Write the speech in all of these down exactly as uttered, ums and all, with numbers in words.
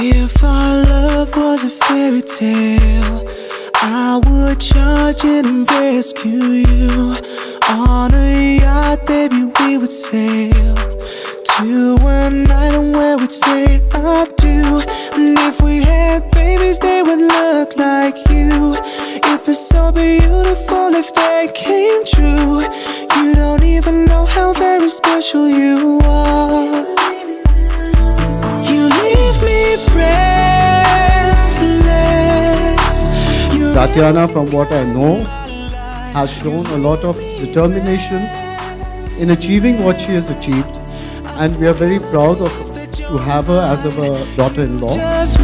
If our love was a fairy tale, I would charge in and rescue you. On a yacht, baby, we would sail to an island where we'd say I do. And if we had babies, they would look like you. It'd be so beautiful if they came true. You don't even know how very special you are. You leave me breathless. Tatiana, from what I know, has shown a lot of determination in achieving what she has achieved, and we are very proud of to have her as our daughter-in-law.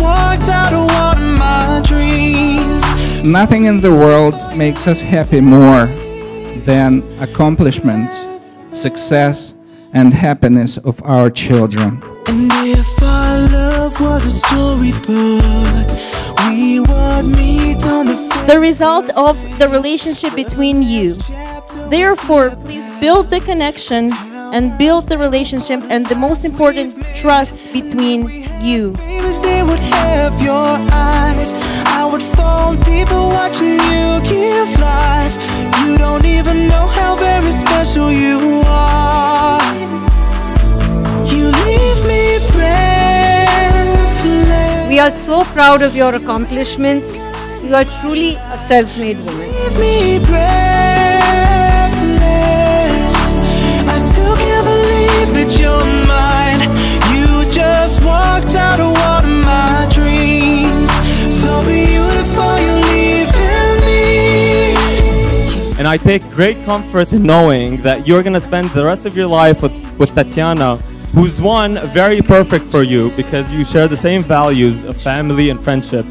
Nothing in the world makes us happy more than accomplishments, success, and happiness of our children. And if our love was a storybook, we would meet on the the result of the relationship between you. Therefore, please build the connection and build the relationship, and the most important, trust between you. They would have your eyes. I would fall deeper watching you give life. You don't even know how very special you are. You leave me breathless. We are so proud of your accomplishments. You are truly a self-made woman. Leave me breathless. I still can't believe that you're mine. You just walked out of one of my dreams. So beautiful, you're leaving me. And I take great comfort in knowing that you're going to spend the rest of your life with, with Tatiana, who's one, very perfect for you because you share the same values of family and friendship.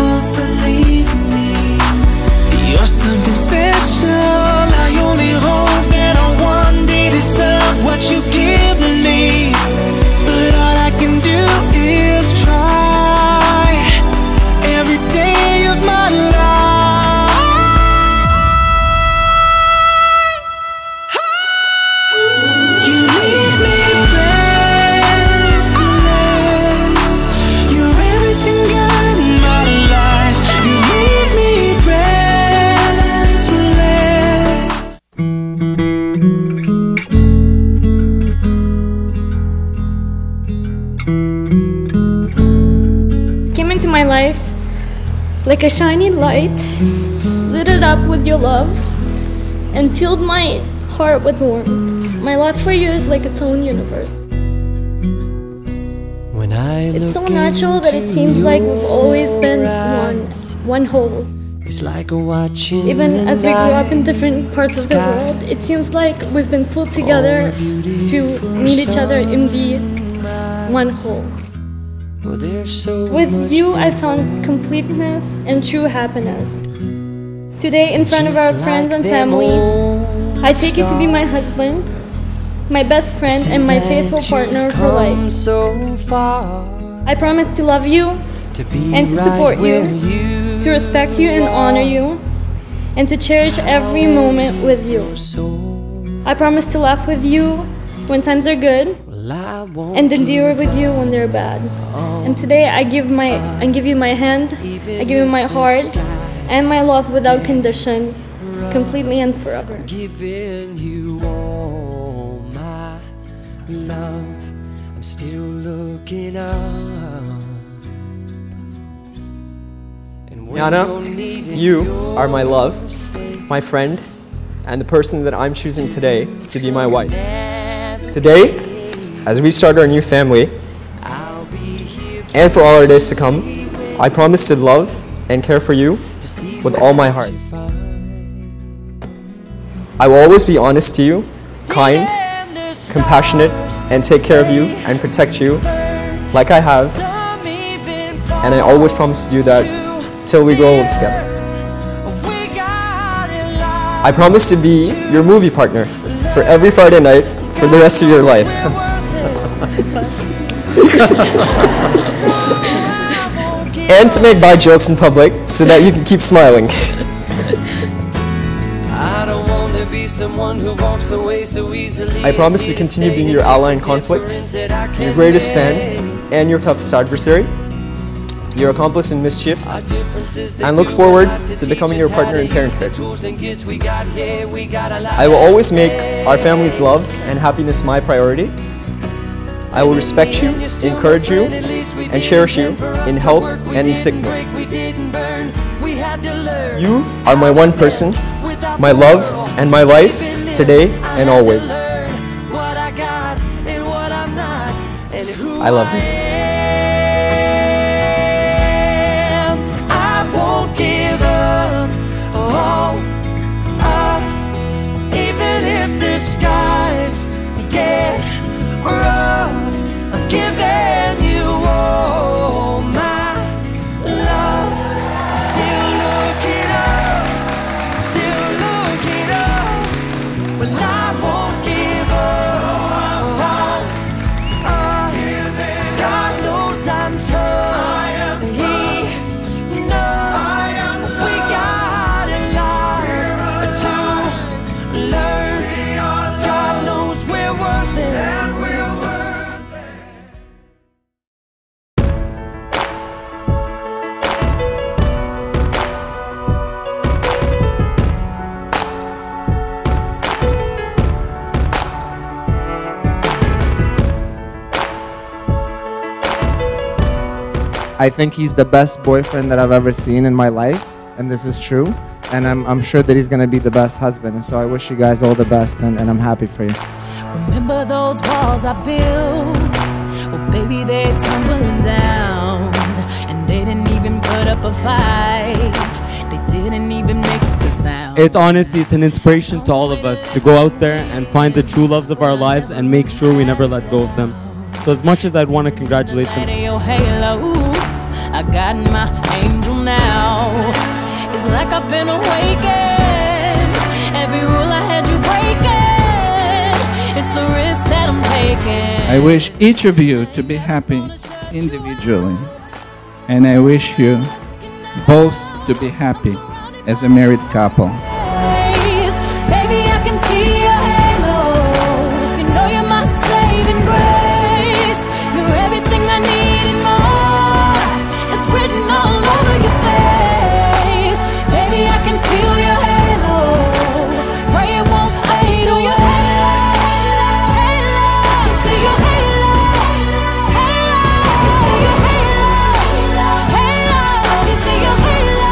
You're something special. I only hope that I one day deserve what you give me. But all I can do is try every day of my life. You leave me breathless. You're everything good in my life. You leave me my life like a shining light, lit it up with your love, and filled my heart with warmth. My love for you is like its own universe. When I it's so natural that it seems like we've always been one, one whole. It's like watching Even as we grew up in different parts of the world, it seems like we've been pulled together to meet each other and be one whole. With you, I found completeness and true happiness. Today, in front of our friends and family, I take you to be my husband, my best friend, and my faithful partner for life. I promise to love you and to support you, to respect you and honor you, and to cherish every moment with you. I promise to laugh with you when times are good, and endure with you when they're bad. And today I give my I give you my hand, I give you my heart, and my love without condition, completely and forever. Giving you all my love, I'm still looking up. Yana, you are my love, my friend, and the person that I'm choosing today to be my wife. Today, as we start our new family, and for all our days to come, I promise to love and care for you with all my heart. I will always be honest to you, kind, compassionate, and take care of you and protect you like I have, and I always promise to do that till we grow old together. I promise to be your movie partner for every Friday night for the rest of your life. And to make bad jokes in public so that you can keep smiling. I promise to continue being your ally in conflict, your greatest fan, and your toughest adversary. your accomplice in mischief, and look forward to becoming your partner in parenthood. I will always make our family's love and happiness my priority. I will respect you, encourage you, and cherish you in health and in sickness. You are my one person, my love and my life, today and always. I love you. I won't give up on us, even if the skies get rough. I'm giving you all my love. I'm still looking up, still looking up. Well, I won't give up on us. God knows I'm tough. He knows we got a lot to learn. God knows we're worth it. I think he's the best boyfriend that I've ever seen in my life, and this is true. And I'm, I'm sure that he's going to be the best husband. And so I wish you guys all the best, and, and I'm happy for you. Remember those walls I built? Well, baby, they're tumbling down. And they didn't even put up a fight. They didn't even make the sound. It's honestly, it's an inspiration to all of us to go out there and find the true loves of our lives and make sure we never let go of them. So as much as I'd want to congratulate them, I got my angel now. It's like I've been awakened. Every rule I had you breaking. It's the risk that I'm taking. I wish each of you to be happy individually. And I wish you both to be happy as a married couple. Baby, I can see your halo. You know you're my saving grace. You're everything I need and more. Written all over your face. Baby, I can feel your halo. Pray it won't fade. Oh, your halo, halo, halo. See your halo, halo, your halo, halo. You see your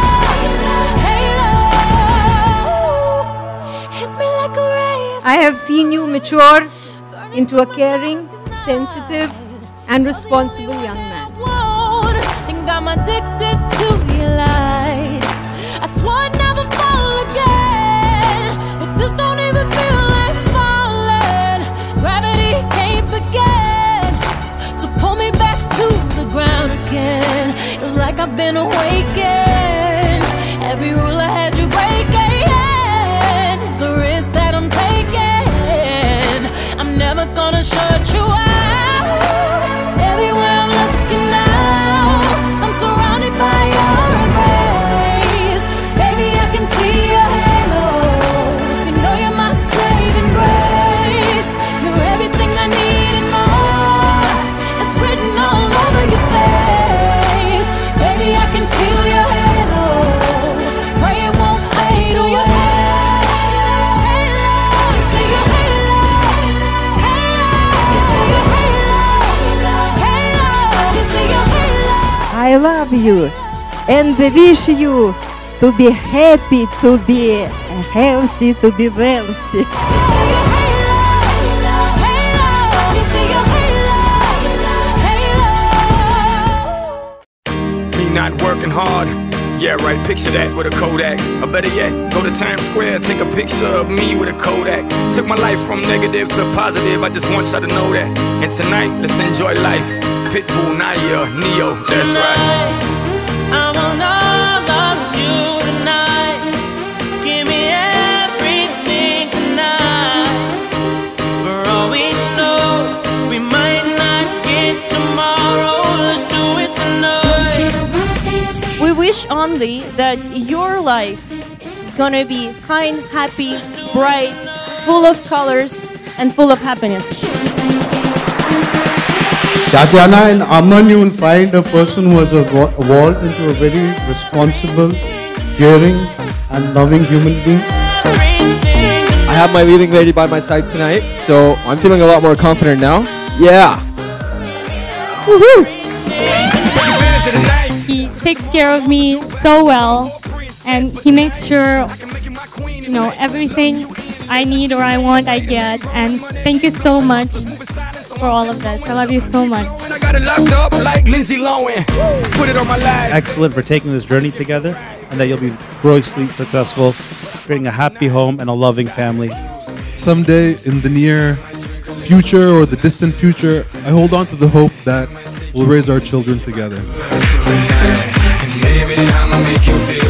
halo, halo. Hit me like a ray. I have seen you mature into a caring, sensitive, and responsible young man. I'm addicted to your light. I swore I'd never fall again, but this don't even feel like falling. Gravity can't begin to pull me back to the ground again. It was like I've been awakened. Every rule I had you breaking. The risk that I'm taking, I'm never gonna shut you out. Everywhere I'm looking now, surrounded by your embrace. Baby, I can see your halo. You know you're my saving grace. You're everything I need and more. It's written all over your face. Baby, I can feel your halo. Pray it won't fade. Oh, your halo, halo. You see your halo, halo. Your halo, halo. You see your halo. I love you and wish you to be happy, to be healthy, to be wealthy. Me not working hard. Yeah, right, picture that with a Kodak. Or better yet, go to Times Square, take a picture of me with a Kodak. Took my life from negative to positive, I just want y'all to know that. And tonight, let's enjoy life. Pitbull, Naya, Neo, that's right. I want all of you tonight. Give me everything tonight. For all we know, we might not get tomorrow. Let's do it tonight. We wish only that your life is gonna be kind, happy, bright, full of colors, and full of happiness. Tatiana and Aman, you will find a person who has evolved into a very responsible, caring, and loving human being. I have my leading lady by my side tonight, so I'm feeling a lot more confident now. Yeah. Woohoo! He takes care of me so well, and he makes sure, you know, everything I need or I want, I get. And thank you so much for all of that. I love you so much. Excellent for taking this journey together, and that you'll be grossly successful, creating a happy home and a loving family. Someday in the near future or the distant future, I hold on to the hope that we'll raise our children together. Baby, I'ma make you feel